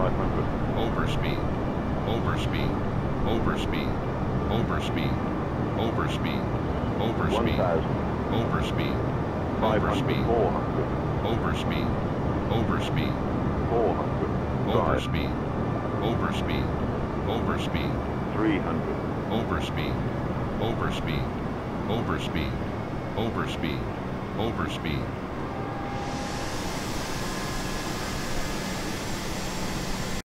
500. Overspeed. Overspeed. Overspeed. Overspeed. Overspeed. Overspeed. 1,000. Overspeed. 500. Overspeed. 400. Overspeed. Overspeed. 400. Overspeed. Overspeed. Overspeed. 300. Overspeed. Overspeed. Overspeed. Overspeed. Overspeed.